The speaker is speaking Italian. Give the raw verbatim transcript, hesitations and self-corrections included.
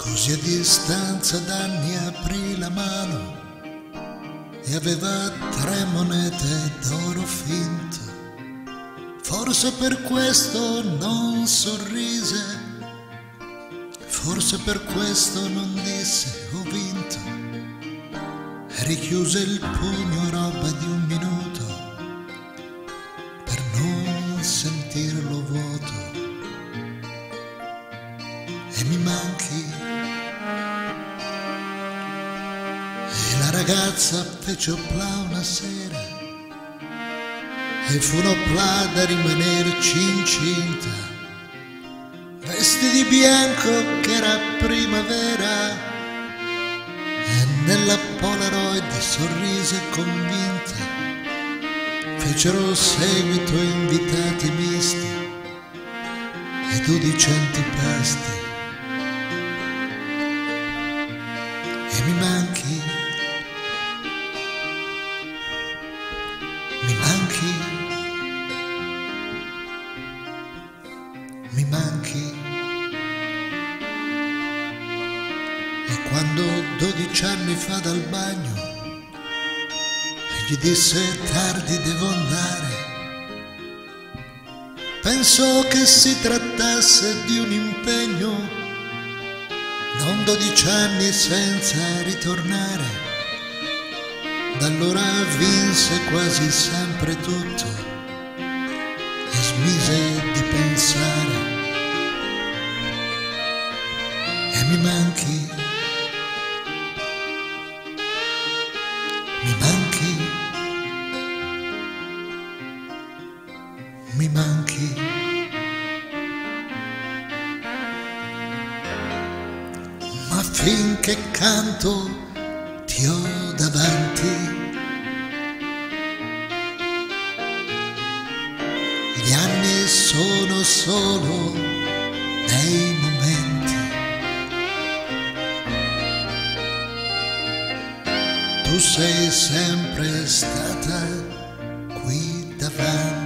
Così a distanza d'anni aprì la mano e aveva tre monete d'oro finto. Forse per questo non sorrise, forse per questo non disse ho vinto. E richiuse il pugno roba di un minuto per non sentirlo vuoto. E mi manchi. E la ragazza fece opla una sera e fu un'opla da rimanerci incinta. Vestì di bianco che era primavera e nella Polaroid sorrise convinta. Fecero seguito invitati misti e dodici antipasti. E mi manchi, mi manchi, mi manchi. E quando dodici anni fa dal bagno gli disse tardi devo andare, pensò che si trattasse di un impegno, non dodici anni senza ritornare. Da allora vinse quasi sempre tutto e smise di pensare. E mi manchi, mi manchi, mi manchi. Ma finché canto ti ho davanti, gli anni sono solo dei momenti. Tu sei sempre stata qui davanti.